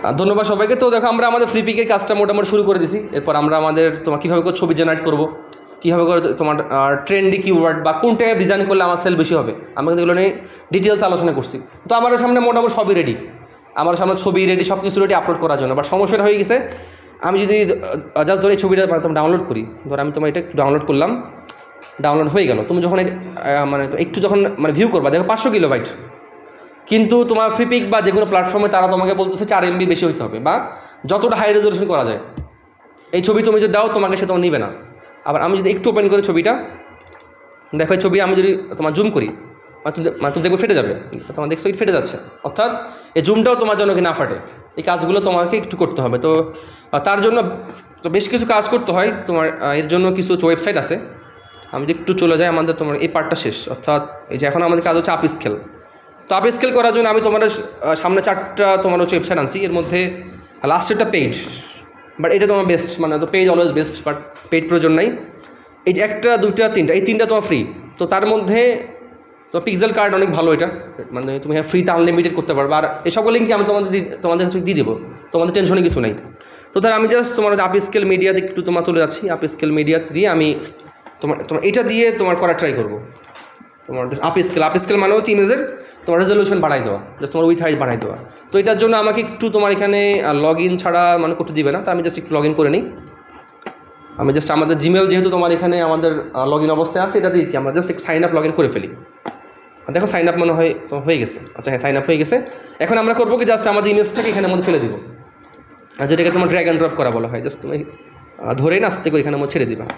ধন্যবাদ সবাইকে। তো দেখো আমরা আমাদের ফ্রি পিকের কাজটা মোটামুটি শুরু করে দিছি। এরপর আমরা আমাদের তোমার কীভাবে করে ছবি জেনারেট করবো, কীভাবে করে তোমার ট্রেন্ডি কিওয়ার্ড বা কোন টাইপের ডিজাইন করলে আমার সেল বেশি হবে, আমরা কিন্তু এগুলো নিয়ে ডিটেলস আলোচনা করছি। তো আমার সামনে মোটামুটি সবই রেডি, আমার সামনে ছবি রেডি, সব কিছু রেডি আপলোড করার জন্য। বাট সমস্যাটা হয়ে গেছে, আমি যদি জাস্ট ধরে এই ছবিটা তোমার ডাউনলোড করি, ধর আমি তোমার এটা একটু ডাউনলোড করলাম, ডাউনলোড হয়ে গেল। তুমি যখন মানে একটু যখন মানে ভিউ করবা, দেখো 500 কিলোবাইট, কিন্তু তোমার ফ্রি পিক বা যে কোনো প্ল্যাটফর্মে তারা তোমাকে বলতেছে 4 MB বেশি হইতে হবে বা যতটা হাই রেজলিউশন করা যায়। এই ছবি তুমি যদি দাও তোমাকে সে তোমার নিবে না। আবার আমি যদি একটু ওপেন করি ছবিটা, দেখো এই ছবি আমি যদি তোমার জুম করি, তুমি দেখবে ফেটে যাবে, তোমার দেখছো ফেটে যাচ্ছে। অর্থাৎ এই জুমটাও তোমার জন্য কি না ফাটে, এই কাজগুলো তোমাকে একটু করতে হবে। তো তার জন্য তো বেশ কিছু কাজ করতে হয় তোমার। এর জন্য কিছু ওয়েবসাইট আছে। আমি যদি একটু চলে যাই, আমাদের তোমার এই পার্টটা শেষ, অর্থাৎ এই যে এখন আমাদের কাজ হচ্ছে আপ স্কেল। তো আপ স্কেল করার জন্য আমি তোমার সামনে 4টা তোমার হচ্ছে ওয়েবসাইট আনছি। এর মধ্যে লাস্টেরটা পেইড, বাট এটা তোমার বেস্ট, মানে তো paid always best, but paid প্রয়োজন নাই। এই যে 1টা 2টা 3টা, এই 3টা তোমার ফ্রি। তো তার মধ্যে তো পিক্সেল কার্ড অনেক ভালো, এটা মানে তুমি ফ্রিতে আনলিমিটেড করতে পারবে। আর এই সকল লিঙ্কই আমি তোমাদের হচ্ছে দিয়ে দেবো, তোমাদের টেনশনে কিছু নাই। তো তার আমি জাস্ট তোমার আপ স্কেল মিডিয়াতে একটু তোমার চলে যাচ্ছি। আপ স্কেল মিডিয়াতে দিয়ে আমি তোমার এটা দিয়ে তোমার করার ট্রাই করবো। তোমার আপ স্কেল মানে হচ্ছে ইমেজের তোমার রেজলিউশন বাড়াই দেওয়া, জাস্ট তোমার উইথ হাইট বাড়াই দেওয়া। তো এটার জন্য আমাকে একটু তোমার এখানে লগ ইন ছাড়া মানে করতে দিবে না। তো আমি জাস্ট একটু লগ ইন করে নিই। আমি জাস্ট আমাদের জিমেল যেহেতু তোমার এখানে আমাদের লগ ইন অবস্থায় আছে, এটা দিয়ে কি আমরা জাস্ট একটু সাইন আপ লগ ইন করে ফেলি। দেখো সাইন আপ মনে হয় তোমার হয়ে গেছে। আচ্ছা হ্যাঁ, সাইন আপ হয়ে গেছে। এখন আমরা করবো কি, জাস্ট আমাদের ইমেজটাকে এখানের মধ্যে ফেলে দিব, আর যেটাকে তোমার ড্র্যাগ অ্যান্ড ড্রপ করা বলা হয়। জাস্ট তুমি ধরেই না আস্তে করে এখানের মধ্যে ছেড়ে দিবা,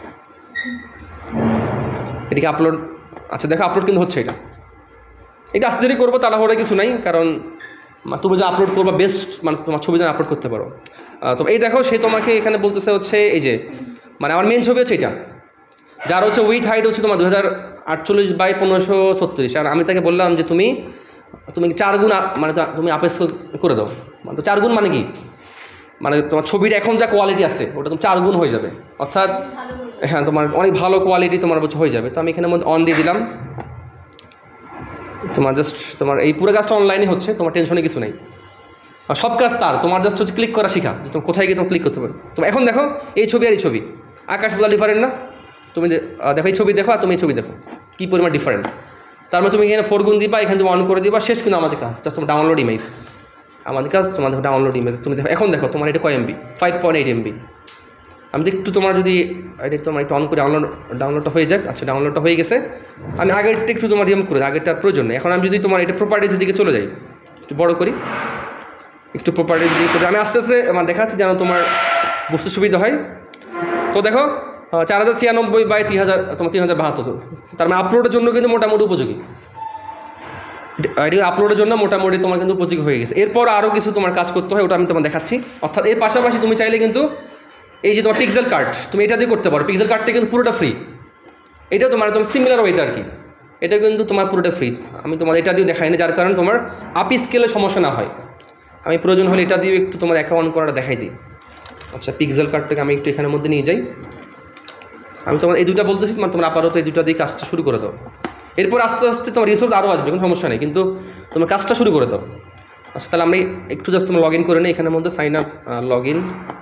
এটিকে আপলোড। আচ্ছা দেখো আপলোড কিন্তু হচ্ছে, এটা আস্তে দেরি করবো, তাড়াহুড়ো কিছু নাই। কারণ তুমি যে আপলোড করবা বেস্ট, মানে তোমার ছবি যেন আপলোড করতে পারো। তো এই দেখো সে তোমাকে এখানে বলতেছে হচ্ছে এই যে মানে আমার মেন ছবি হচ্ছে এটা, যার হচ্ছে উইথ হাইট হচ্ছে তোমার 2048 বাই 1536। আর আমি তাকে বললাম যে তুমি 4 গুণ মানে তুমি আপ স্কেল করে দাও। মানে তো 4 গুণ মানে কি, মানে তোমার ছবির এখন যা কোয়ালিটি আছে ওটা তুমি 4 গুণ হয়ে যাবে। অর্থাৎ হ্যাঁ তোমার অনেক ভালো কোয়ালিটি তোমার হয়ে যাবে। তো আমি এখানের মধ্যে অন দিয়ে দিলাম। তোমার জাস্ট তোমার এই পুরো কাজটা অনলাইনে হচ্ছে, তোমার টেনশনে কিছু নেই। আর সব কাজ তার, তোমার জাস্ট হচ্ছে ক্লিক করা শেখা, যে তুমি কোথায় গিয়ে তুমি ক্লিক করতে পারো। তো এখন দেখো এই ছবি আর এই ছবি আকাশ বোলা ডিফারেন্ট না? তুমি দেখো এই ছবি দেখো আর তুমি এই ছবি দেখো কী পরিমাণ ডিফারেন্ট। তার মানে তুমি এখানে 4 গুণ দিবা, এখানে তুমি অন করে দিবা, শেষ কিন্তু আমাদের কাজ। জাস্ট তোমার ডাউনলোড ইমেজ, আমাদের কাজ তোমাদের ডাউনলোড ইমেজ। তুমি দেখো এখন দেখো তোমার এটা কয় MB, 5.8 MB। আমি তো একটু তোমার যদি এটা তোমার একটু অন করে ডাউনলোডটা হয়ে যাক। আচ্ছা ডাউনলোডটা হয়ে গেছে। আমি আগেরটা একটু তোমার রিমুভ করে, আগেরটার প্রয়োজন নেই। এখন আমি যদি তোমার এটা প্রপার্টিজের দিকে চলে যাই, একটু বড় করি, একটু প্রপার্টিজ দিকে চলে, আমি আস্তে আস্তে আমার দেখাচ্ছি যেন তোমার বুঝতে সুবিধা হয়। তো দেখো 4096 বাই 3072, তার মানে আপলোডের জন্য কিন্তু মোটামুটি উপযোগী। এটি আপলোডের জন্য মোটামুটি তোমার কিন্তু উপযোগী হয়ে গেছে। এরপর আরও কিছু তোমার কাজ করতে হয়, ওটা আমি তোমার দেখাচ্ছি। অর্থাৎ এর পাশাপাশি তুমি চাইলে কিন্তু এই যে তোমার পিক্সেল কার্ড, তুমি এটা দিয়ে করতে পারো। পিক্সেল কার্ডটা কিন্তু পুরোটা ফ্রি, এটাও তোমার সিমিলার ওয়েতে আর কি, এটা কিন্তু তোমার পুরোটা ফ্রি। আমি তোমার এটা দিয়ে দেখাই না, যার কারণে তোমার আপ স্কেলে সমস্যা না হয়। আমি প্রয়োজন হলে এটা দিয়ে একটু তোমার অ্যাকাউন্ট করাটা দেখাই দিই। আচ্ছা পিক্সেল কার্ডটাকে আমি একটু এখানের মধ্যে নিয়ে যাই। আমি তোমার এই দুটো বলতেছি, তোমার আপাতত এই দুটো দিয়ে কাজটা শুরু করে দাও। এরপর আস্তে আস্তে তোমার রিসোর্স আরও আসবে, কোনো সমস্যা নেই, কিন্তু তোমার কাজটা শুরু করে দাও। আচ্ছা তাহলে আমি একটু জাস্ট তোমার লগ ইন করে নিই এখানের মধ্যে, সাইন আপ লগ ইন।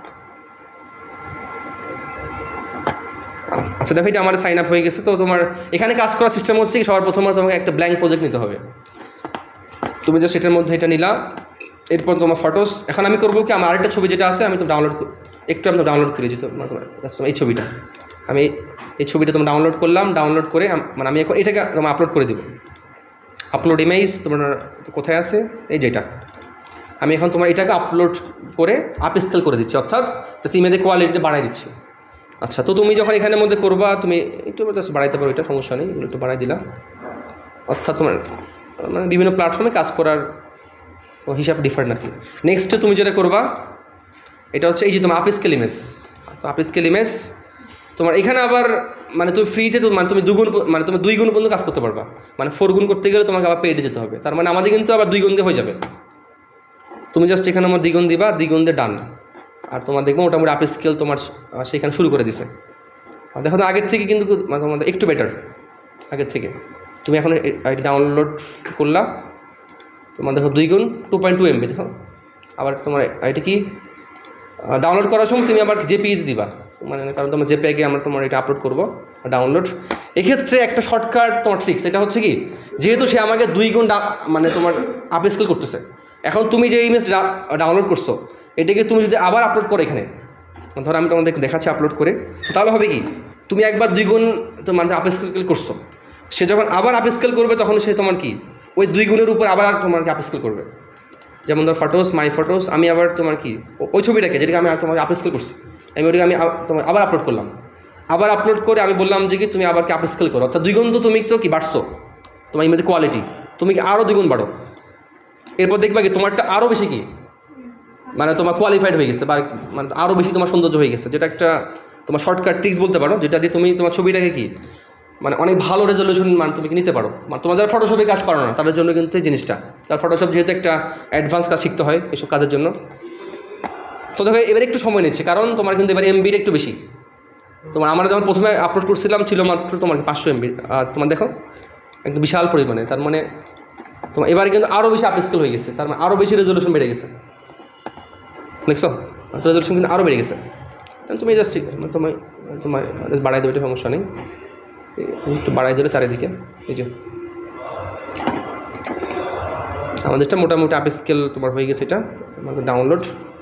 আচ্ছা দেখো এটা আমার সাইন আপ হয়ে গেছে। তো তোমার এখানে কাজ করার সিস্টেম হচ্ছে সবার প্রথমে তোমাকে একটা ব্ল্যাঙ্ক প্রজেক্ট নিতে হবে। তুমি যে সেটার মধ্যে এটা নিলা, এরপর তোমার ফটোস। এখন আমি করবো কি, আমার আরেকটা ছবি যেটা আছে আমি তো ডাউনলোড আমি ডাউনলোড করি, যে তোমার এই ছবিটা, আমি এই ছবিটা তোমার ডাউনলোড করলাম। ডাউনলোড করে মানে আমি এখন এটাকে তোমার আপলোড করে দেবো। আপলোড ইমেজ তোমার কোথায় আছে, এই যেটা আমি এখন তোমার এটাকে আপলোড করে আপ স্কেল করে দিচ্ছি, অর্থাৎ ইমেজের কোয়ালিটিটা বাড়াই দিচ্ছি। আচ্ছা তো তুমি যখন এখানের মধ্যে করবা, তুমি একটু জাস্ট বাড়াইতে পারো, এটা সমস্যা নেই, এগুলো একটু বাড়াই দিলাম। অর্থাৎ তোমার মানে বিভিন্ন প্ল্যাটফর্মে কাজ করার হিসাব ডিফারেন্ট নাকি। নেক্সট তুমি যেটা করবা, এটা হচ্ছে এই যে তোমার আপ স্কেল ইমেজ। তো আপ স্কেল ইমেজ তোমার এখানে আবার মানে তুমি ফ্রিতে তো মানে তুমি 2 গুণ, মানে তুমি 2 গুণ পর্যন্ত কাজ করতে পারবা। মানে 4 গুণ করতে গেলে তোমাকে আবার পেইডে যেতে হবে। তার মানে আমাদের কিন্তু আবার 2 গুণ দিয়ে হয়ে যাবে। তুমি জাস্ট এখানে আমার 2 গুণ দিবা, 2 গুণ দিয়ে ডান। আর তোমার দেখবো মোটামুটি আপ স্কেল তোমার সেখানে শুরু করে দিছে। দেখো আগের থেকে কিন্তু তোমাদের একটু বেটার আগের থেকে। তুমি এখন ডাউনলোড করলা, তোমার দেখো 2 গুণ 2.2 MB, দেখো আবার তোমার এটা কি ডাউনলোড করার সময় তুমি আবার জেপিইজি দিবা, মানে কারণ তোমার জেপিইজি আমরা তোমার এটা আপলোড করবো ডাউনলোড। এক্ষেত্রে একটা শর্টকাট তোমার ট্রিক্স, এটা হচ্ছে কি, যেহেতু সে আমাকে 2 গুণ মানে তোমার আপ স্কেল করতেছে, এখন তুমি যে ইমেজ ডাউনলোড করছো এটাকে তুমি যদি আবার আপলোড করো এখানে, ধরো আমি তোমাদের দেখাচ্ছি আপলোড করে, তাহলে হবে কি, তুমি একবার 2 গুণ তোমার আপ স্কেল করছো, সে যখন আবার আপ স্কেল করবে তখন সে তোমার কি ওই 2 গুণের উপর আবার তোমাকে আপ স্কেল করবে। যেমন ধর ফটোস, মাই ফটোস, আমি আবার তোমার কি ওই ছবিটাকে যেটাকে আমি তোমাকে আপ স্কেল করছি, ওটাকে আমি তোমার আবার আপলোড করলাম, আবার আপলোড করে আমি বললাম যে কি তুমি আবার কি আপ স্কেল করো, অর্থাৎ 2 গুণ তো তুমি তো কি বাড়ছো, তোমার ইমেজ কোয়ালিটি তুমি কি আরও 2 গুণ বাড়ো, এরপর দেখবা কি তোমারটা আরও বেশি কি মানে তোমার কোয়ালিফাইড হয়ে গেছে, বা মানে আরও বেশি তোমার সৌন্দর্য হয়ে গেছে, যেটা একটা তোমার শর্টকাট ট্রিক্স বলতে পারো, যেটা দিয়ে তুমি তোমার ছবিটাকে কি মানে অনেক ভালো রেজলিউশন মানে তুমি নিতে পারো। মানে তোমার যারা ফটোশপে কাজ করো না তাদের জন্য কিন্তু এই জিনিসটা, তার ফটোশপ যেহেতু একটা অ্যাডভান্স কাজ শিখতে হয় এসব কাজের জন্য, তো দেখো এবার একটু সময় নিচ্ছে, কারণ তোমার কিন্তু এবার এমবিটা একটু বেশি। তোমার আমরা যখন প্রথমে আপলোড করছিলাম ছিল মাত্র তোমার 500 MB, তোমার দেখো একদম বিশাল পরিমাণে, তার মানে তোমার এবারে কিন্তু আরও বেশি আপ স্কেল হয়ে গেছে, তার মানে আরও বেশি রেজলিউশন বেড়ে গেছে, দেখছো রেজলিউশন কিন্তু আরও বেড়ে গেছে। তুমি জাস্ট ঠিক তোমার তোমার বাড়াই দেবে, এটা সমস্যা নেই, একটু বাড়াই দিলে চারিদিকে। এই যে আমাদেরটা মোটামুটি আপ স্কেল তোমার হয়ে গেছে, এটা আমাদের ডাউনলোড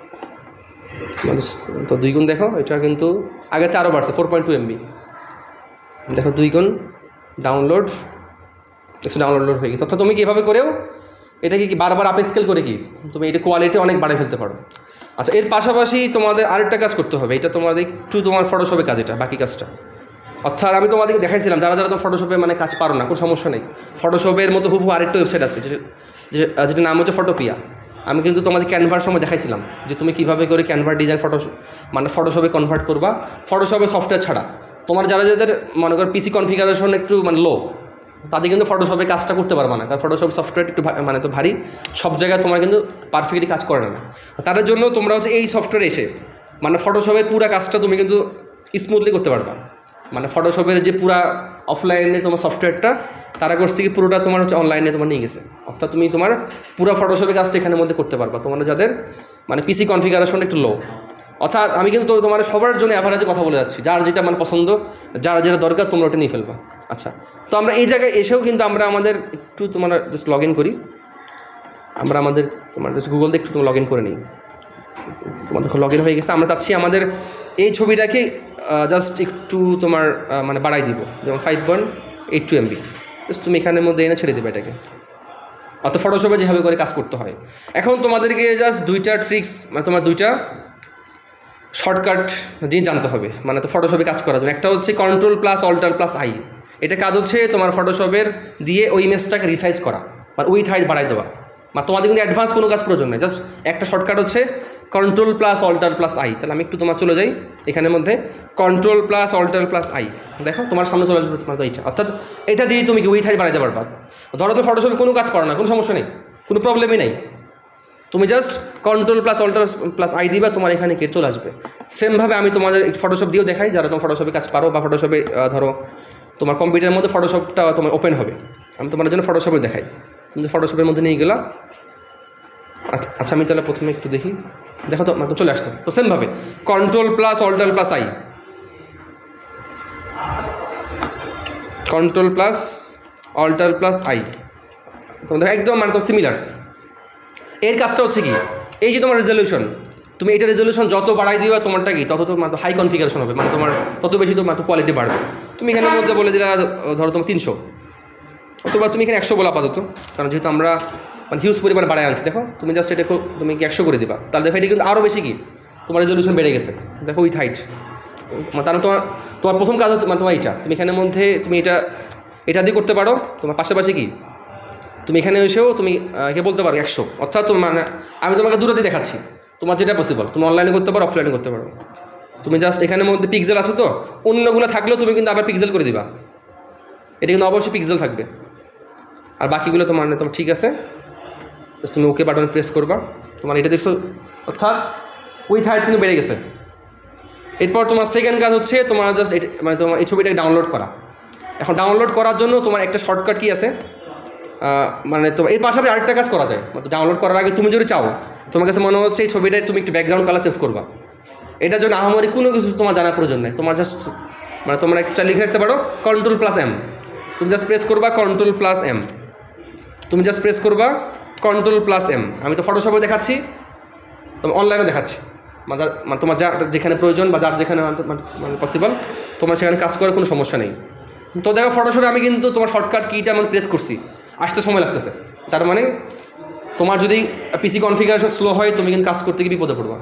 তো 2 গুণ দেখো, এটা কিন্তু আগেতে আরও বাড়ছে 4.2 MB, দেখো 2 গুণ ডাউনলোড, ডাউনলোড হয়ে গেছে। অর্থাৎ তুমি কীভাবে করেও এটাকে কি বারবার আপ স্কেল করে কি তুমি এটা কোয়ালিটি অনেক বাড়িয়ে ফেলতে পারো। আচ্ছা, এর পাশাপাশি তোমাদের আরেকটা কাজ করতে হবে, এটা তোমাদের একটু তোমার ফটোশপে কাজ, এটা বাকি কাজটা, অর্থাৎ আমি তোমাদেরকে দেখাইছিলাম যারা যারা তো ফটোশপে মানে কাজ পারো না, কোনো সমস্যা নেই, ফটোশপের মতো হুবহু আরেকটা ওয়েবসাইট আছে যেটার নাম হচ্ছে ফটোপিয়া। আমি কিন্তু তোমাদের ক্যানভার সময় দেখাইছিলাম যে তুমি কীভাবে করে ক্যানভার ডিজাইন মানে ফটোশপে কনভার্ট করবা, ফটোশপে সফটওয়্যার ছাড়া। তোমার যারা যাদের মনে করো পিসি কনফিগারেশন একটু মানে লো, তাদের কিন্তু ফটোশপে কাজটা করতে পারবে না, কারণ ফটোশপ সফটওয়্যার একটু মানে তো ভারী, সব জায়গায় তোমার কিন্তু পারফেক্টলি কাজ করে না। তাদের জন্য তোমরা হচ্ছে এই সফটওয়্যারে এসে মানে ফটোশপের পুরো কাজটা তুমি কিন্তু স্মুথলি করতে পারবা। মানে ফটোশপের যে পুরা অফলাইনে তোমার সফটওয়্যারটা তারা করছে কি পুরোটা তোমার হচ্ছে অনলাইনে তোমার নিয়ে গেছে, অর্থাৎ তুমি তোমার পুরো ফটোশপের কাজটা এখানের মধ্যে করতে পারবা, তোমার যাদের মানে পিসি কনফিগারেশন একটু লো। অর্থাৎ আমি কিন্তু তোমার সবার জন্য অ্যাভারেজে কথা বলে যাচ্ছি, যার যেটা মানে পছন্দ, যার যেটা দরকার তোমরা ওটা নিয়ে ফেলবা। আচ্ছা, তো আমরা এই জায়গায় এসেও কিন্তু আমরা আমাদের একটু তোমার জাস্ট লগ ইন করি, আমরা আমাদের তোমার জাস্ট গুগল দিয়ে একটু তোমার লগ ইন করে নিই। তোমার দেখো লগ ইন হয়ে গেছে, আমরা চাচ্ছি আমাদের এই ছবিটাকে জাস্ট একটু তোমার মানে বাড়াই দিব, যেমন 5.82 MB, জাস্ট তুমি এখানের মধ্যে এনে ছেড়ে দেবে এটাকে। অত ফটোশপে যেভাবে করে কাজ করতে হয়। এখন তোমাদেরকে জাস্ট 2টা ট্রিক্স মানে তোমার 2টা শর্টকাট জিনিস জানতে হবে মানে তো ফটোশপে কাজ করার জন্য। একটা হচ্ছে Ctrl+Alt+I, এটা কাজ হচ্ছে তোমার ফটোশপের দিয়ে ওই ইমেজটাকে রিসাইজ করা মানে উইথ হাইট বাড়াই দেওয়া, মানে তোমাদের কিন্তু অ্যাডভান্স কোনো কাজ প্রয়োজন নেই, জাস্ট একটা শর্টকাট হচ্ছে Ctrl+Alt+I। তাহলে আমি একটু তোমার চলে যাই এখানের মধ্যে, Ctrl+Alt+I, দেখো তোমার সামনে চলে আসবে তোমার এইটা, অর্থাৎ এটা দিয়ে তুমি কি উইথ হাইট বাড়াইতে পারবা। ধরো তুমি ফটোশপে কোনো কাজ করো না, কোনো সমস্যা নেই, কোনো প্রবলেমই নেই, তুমি জাস্ট Ctrl+Alt+I দিবা, তোমার এখানে কে চলে আসবে। সেমভাবে আমি তোমাদের ফটোশপ দিয়েও দেখাই, যারা তোমার ফটোশপে কাজ পারো বা ফটোশপে ধরো তোমার কম্পিউটারের মধ্যে ফটোশপটা তোমার ওপেন হবে, আমি তোমার জন্য ফটোশপে দেখাই। তুমি ফটোশপের মধ্যে নিয়ে গেলা, আচ্ছা আমি তাহলে প্রথমে একটু দেখি, দেখো তো মানে চলে আসছে। তো সেমভাবে Ctrl+Alt+I, Ctrl+Alt+I, তোমাদের একদম মানে তো সিমিলার। এর কাজটা হচ্ছে কি, এই যে তোমার রেজলিউশন, তুমি এটা রেজলিউশন যত বাড়াই দিবা তোমারটা কি তত তোমার হাই কনফিগারেশন হবে, মানে তোমার তত বেশি তোমার কোয়ালিটি বাড়বে। তুমি এখানের মধ্যে বলে দিলা ধরো তোমার 300, অথবা তুমি এখানে 100 বলা আপাতত, কারণ যেহেতু আমরা মানে হিউজ পরিমাণ বাড়ায় আনছি। দেখো তুমি জাস্ট এটা তুমি কি 100 করে দিবা, তাহলে দেখো এটা কিন্তু আরও বেশি কি তোমার রেজলিউশন বেড়ে গেছে, দেখো উইথ হাইট। তাহলে তোমার প্রথম কাজ হচ্ছে মানে তোমার এইটা, তুমি এখানের মধ্যে তুমি এটা দিয়ে করতে পারো। তোমার পাশাপাশি কি তুমি এখানে এসেও তুমি কে বলতে পারো 100, অর্থাৎ মানে আমি তোমাকে দুটো দিয়ে দেখাচ্ছি, তোমার যেটা পসিবল, তুমি অনলাইনে করতে পারো, অফলাইনে করতে পারো। তুমি জাস্ট এখানের মধ্যে পিক্সেল আছে তো, অন্যগুলো থাকলেও তুমি কিন্তু আবার পিক্সেল করে দিবা, এটা কিন্তু অবশ্যই পিক্সেল থাকবে, আর বাকিগুলো তোমার ঠিক আছে। তুমি ওকে বাটন প্রেস করবা, তোমার এটা দেখছো, অর্থাৎ উইথ হাইট কিন্তু বেড়ে গেছে। এরপর তোমার সেকেন্ড কাজ হচ্ছে তোমার জাস্ট মানে তোমার এই ছবিটাকে ডাউনলোড করা। এখন ডাউনলোড করার জন্য তোমার একটা শর্টকাট কি আছে, মানে তো এর পাশাপাশি আরেকটা কাজ করা যায়, ডাউনলোড করার আগে তুমি যদি চাও, তোমার কাছে মনে হচ্ছে এই ছবিটায় তুমি একটু ব্যাকগ্রাউন্ড কালার চেঞ্জ করবা, এটার জন্য আহামরি কোনো কিছু তোমার জানার প্রয়োজন নেই। তোমার জাস্ট মানে তোমরা একটা লিখে রাখতে পারো Ctrl+M, তুমি জাস্ট প্রেস করবা Ctrl+M, তুমি জাস্ট প্রেস করবা Ctrl+M। আমি তো ফটোশপে দেখাচ্ছি, তোমার অনলাইনে দেখাচ্ছি, মানে তোমার যা যেখানে প্রয়োজন বা যার যেখানে মানে পসিবল তোমার সেখানে কাজ করার কোনো সমস্যা নেই। তো দেখো ফটোশপে আমি কিন্তু তোমার শর্টকাট কিটা আমি প্রেস করছি, আসতে সময় লাগতেছে, তার মানে তোমার যদি পিসি কনফিগারেশন স্লো হয় তুমি কিন্তু কাজ করতে গিয়ে বিপদে পড়বা।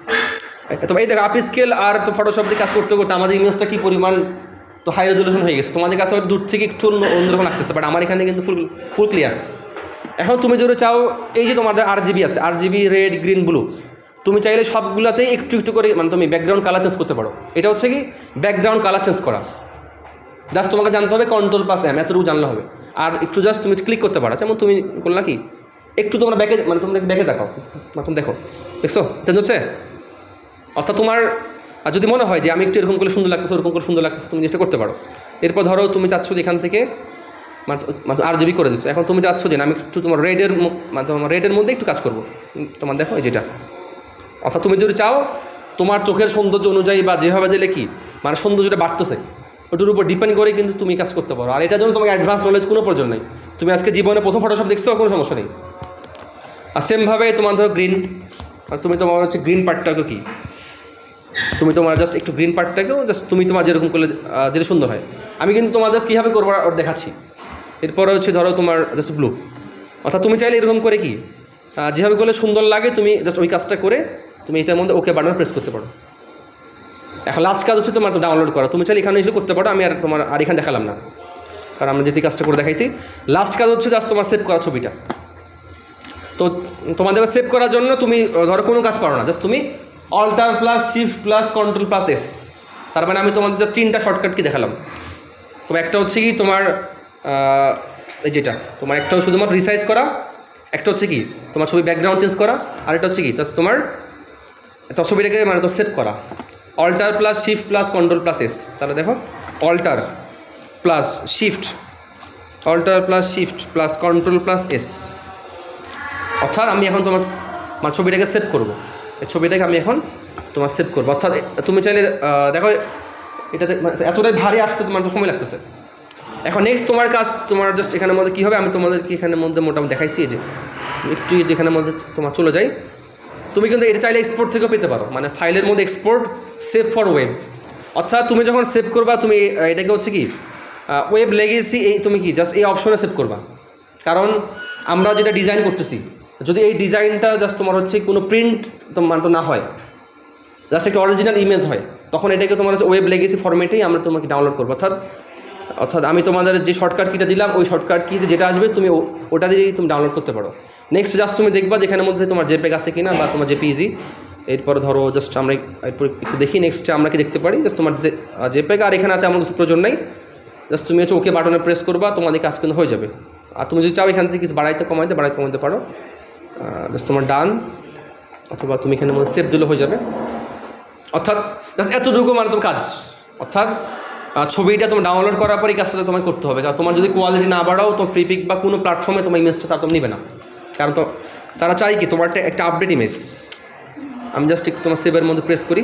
তো এই দেখো আপ স্কেল আর তো ফটোশপ দিয়ে কাজ করতে করতে আমাদের ইমেজটা কী পরিমাণ তো হাই রেজলিউশন হয়ে গেছে, তোমাদের কাছে দূর থেকে একটু অন্যরকম লাগতেছে, বাট আমার এখানে কিন্তু ফুল ক্লিয়ার। এখন তুমি যদি চাও এই যে তোমাদের RGB আছে, RGB রেড গ্রিন ব্লু, তুমি চাইলে সবগুলোতেই একটু একটু করে মানে তুমি ব্যাকগ্রাউন্ড কালার চেঞ্জ করতে পারো। এটা হচ্ছে কি ব্যাকগ্রাউন্ড কালার চেঞ্জ করা, জাস্ট তোমাকে জানতে হবে Ctrl+M, এতটুকু জানলে হবে। আর একটু জাস্ট তুমি ক্লিক করতে পারো, যেমন তুমি করলা কি একটু তোমরা ব্যাকে মানে তোমরা ব্যাকে দেখাও, তুমি দেখো, দেখছো চেঞ্জ হচ্ছে। অর্থাৎ তোমার যদি মনে হয় যে আমি একটু এরকম করে সুন্দর লাগতেছে, ওরকম করে সুন্দর লাগতেছে, তুমি জিনিসটা করতে পারো। এরপর ধরো তুমি চাচ্ছ যে এখান থেকে মানে RGB করে দিচ্ছ, এখন তুমি চাচ্ছ যে আমি একটু তোমার রেডের মধ্যে একটু কাজ করবো, তোমার দেখো এই যেটা। অর্থাৎ তুমি যদি চাও তোমার চোখের সৌন্দর্য অনুযায়ী বা যেভাবে দিলে কি মানে সৌন্দর্যটা বাড়তেছে ওটার উপর ডিপেন্ড করে কিন্তু তুমি কাজ করতে পারো। আর এটার জন্য তোমাকে অ্যাডভান্স নলেজ কোনো প্রয়োজন নেই, তুমি আজকে জীবনে প্রথম ফটোশপ দেখছো, কোনো সমস্যা নেই। আর সেমভাবে তোমার ধরো গ্রিন, আর তুমি তোমার হচ্ছে গ্রিন পার্টটাকেও কি তুমি তোমার জাস্ট একটু গ্রিন পার্টটাকেও জাস্ট তুমি তোমার যেরকম করলে যেটা সুন্দর হয়, আমি কিন্তু তোমার জাস্ট কীভাবে করবো দেখাচ্ছি। এরপরে হচ্ছে ধরো তোমার জাস্ট ব্লু, অর্থাৎ তুমি চাইলে এরকম করে কি যেভাবে করলে সুন্দর লাগে তুমি জাস্ট ওই কাজটা করে তুমি এটার মধ্যে ওকে বাটন প্রেস করতে পারো। এখন লাস্ট কাজ হচ্ছে তোমার তো ডাউনলোড করা, তুমি চাইলে এখানে এসে করতে পারো, আমি আর তোমার আর এখানে দেখালাম না কারণ আমরা যেটি কাজটা করে দেখাইছি। লাস্ট কাজ হচ্ছে জাস্ট তোমার সেভ করা ছবিটা। তো তোমাদের সেভ করার জন্য তুমি ধরো কোনো কাজ পারো না, জাস্ট তুমি Alt+Shift+Ctrl+S, তার মানে আমি তোমাদের জাস্ট 3টা শর্টকাট কি দেখালাম। তো একটা হচ্ছে কি তোমার এই যেটা তোমার একটা শুধুমাত্র রিসাইজ করা, একটা হচ্ছে কি তোমার ছবি ব্যাকগ্রাউন্ড চেঞ্জ করা, আর একটা হচ্ছে কি জাস্ট তোমার ছবিটাকে মানে তো সেভ করা Alt+Shift+Ctrl+S। তাহলে দেখো Alt+Shift+Ctrl+S, অর্থাৎ আমি এখন তোমার মানে ছবিটাকে সেভ করবো, এই ছবিটাকে আমি এখন তোমার সেভ করবো। অর্থাৎ তুমি চাইলে দেখো এটাতে এতটাই ভারী আসতে তোমার তো সময় লাগতেছে। এখন নেক্সট তোমার কাজ তোমার জাস্ট এখানের মধ্যে কী হবে আমি তোমাদেরকে এখানের মধ্যে মোটামুটি দেখাইছি, যে একটু এখানের মধ্যে তোমার চলে যাই, তুমি কিন্তু এটা চাইলে এক্সপোর্ট থেকেও পেতে পারো, মানে ফাইলের মধ্যে এক্সপোর্ট সেভ ফর ওয়েব। অর্থাৎ তুমি যখন সেভ করবা তুমি এটাকে হচ্ছে কি ওয়েব লেগেসি এই তুমি কি জাস্ট এই অপশনে সেভ করবা, কারণ আমরা যেটা ডিজাইন করতেছি যদি এই ডিজাইনটা জাস্ট তোমার হচ্ছে কোনো প্রিন্ট তোমার তো না হয়, জাস্ট একটা অরিজিনাল ইমেজ হয়, তখন এটাকে তোমার হচ্ছে ওয়েব লেগেসি ফরম্যাটেই আমরা তোমাকে ডাউনলোড করবো। অর্থাৎ আমি তোমাদের যে শর্টকাট কিটা দিলাম ওই শর্টকাট কিতে যেটা আসবে তুমি ওটা দিয়েই তুমি ডাউনলোড করতে পারো। নেক্সট জাস্ট তুমি দেখবা যেখানের মধ্যে তোমার জেপেগ আছে কিনা বা তোমার জেপিইজি। এরপর ধরো জাস্ট আমরা এরপর একটু দেখি নেক্সটে আমরা কি দেখতে পারি, জাস্ট তোমার জেপেগ আর এখানে তেমন কিছু প্রয়োজন নেই, জাস্ট তুমি হচ্ছে ওকে বাটনে প্রেস করবা, তোমাদের কাজ কিন্তু হয়ে যাবে। আর তুমি যদি চাও এখান থেকে কিছু বাড়াইতে কমাইতে পারো, জাস্ট তোমার ডান, অথবা তুমি এখানে মধ্যে সেভ দিলে হয়ে যাবে। অর্থাৎ জাস্ট এতটুকু মানে তোমার কাজ, অর্থাৎ ছবিটা তোমার ডাউনলোড করার পরে এই কাজটা তোমার করতে হবে, কারণ তোমার যদি কোয়ালিটি না বাড়াও তো ফ্রি পিক বা কোনো প্ল্যাটফর্মে তোমার ইমেজটা তারা তো নেবে না, কারণ তো তারা চাই কি তোমার একটা আপডেট ইমেজ। আমি জাস্ট একটু তোমার সেভের মধ্যে প্রেস করি,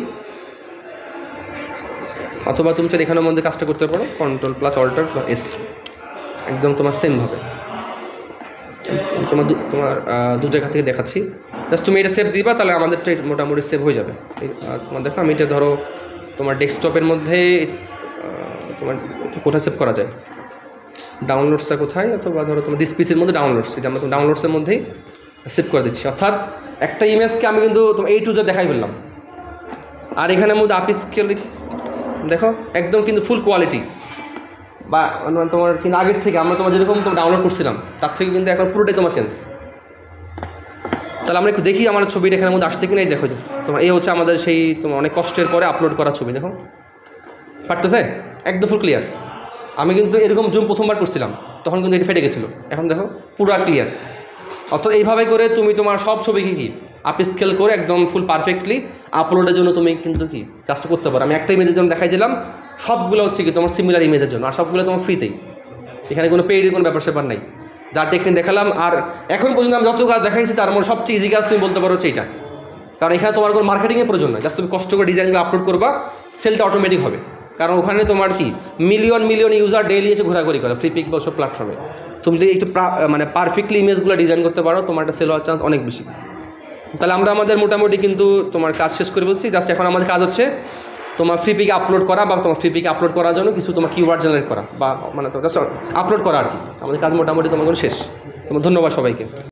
অথবা তুমি চাই এখানের মধ্যে কাজটা করতে পারো Ctrl+Alt+S, একদম তোমার সেমভাবে তোমার দু জায়গা থেকে দেখাচ্ছি। জাস্ট তুমি এটা সেভ দিবা, তাহলে আমাদেরটা মোটামুটি সেভ হয়ে যাবে। তোমার দেখো আমি এটা ধরো তোমার ডেস্কটপের মধ্যে তোমার কোথায় সেভ করা যায়, ডাউনলোডসটা কোথায়, অথবা ধরো তোমার দিস পিসির মধ্যে ডাউনলোডস, এটা আমরা ডাউনলোডসের মধ্যেই সেভ করে দিচ্ছি। অর্থাৎ একটা ইমেজকে আমি কিন্তু তোমার A to Z দেখাই ফেললাম। আর এখানের মধ্যে আপ স্কেল দেখো একদম কিন্তু ফুল কোয়ালিটি, বা তোমার কিন্তু আগের থেকে আমরা তোমার যেরকম তোমার ডাউনলোড করছিলাম তার থেকে কিন্তু এখন পুরোটাই তোমার চেঞ্জ। তাহলে আমরা একটু দেখি আমার ছবিটা এখানের মধ্যে আসছে কিনা। এই দেখো তোমার এই হচ্ছে আমাদের সেই তোমার অনেক কষ্টের পরে আপলোড করা ছবি, দেখো পারতেছে একদম ফুল ক্লিয়ার। আমি কিন্তু এরকম জুম প্রথমবার করছিলাম তখন কিন্তু এটা ফেটে গেছিলো, এখন দেখো পুরো ক্লিয়ার। অর্থাৎ এইভাবে করে তুমি তোমার সব ছবিকে কি আপ স্কেল করে একদম ফুল পারফেক্টলি আপলোডের জন্য তুমি কিন্তু কি কাজটা করতে পারো। আমি একটা ইমেজের জন্য দেখাই দিলাম, সবগুলো হচ্ছে কি তোমার সিমিলার ইমেজের জন্য, আর সবগুলো তোমার ফ্রিতেই, এখানে কোনো পেইডের কোনো ব্যাপার স্যাপার নাই। যা টেকনিক দেখালাম। আর এখন পর্যন্ত আমি যত কাজ দেখাইছি তার মধ্যে সবচেয়ে ইজি কাজ তুমি বলতে পারো হচ্ছে এইটা, কারণ এখানে তোমার কোনো মার্কেটিংয়ের প্রয়োজন নয়, জাস্ট তুমি কষ্ট করে ডিজাইনগুলো আপলোড করবা, সেলটা অটোমেটিক হবে। কারণ ওখানে তোমার কি মিলিয়ন মিলিয়ন ইউজার ডেইলি এসে ঘোরাঘুরি করে ফ্লিপিক বা ওসব প্ল্যাটফর্মে। তুমি যদি একটু মানে পারফেক্টলি ইমেজগুলো ডিজাইন করতে পারো, তোমার একটা সেল হওয়ার চান্স অনেক বেশি। তাহলে আমরা আমাদের মোটামুটি কিন্তু তোমার কাজ শেষ করে বলছি। জাস্ট এখন আমাদের কাজ হচ্ছে তোমার ফ্লিপিকে আপলোড করা, বা তোমার ফ্লিপিকে আপলোড করার জন্য কিছু তোমার কিওয়ার্ড জেনারেট করা, বা মানে জাস্ট আপলোড করা আর কি। আমাদের কাজ মোটামুটি তোমার শেষ। তোমার ধন্যবাদ সবাইকে।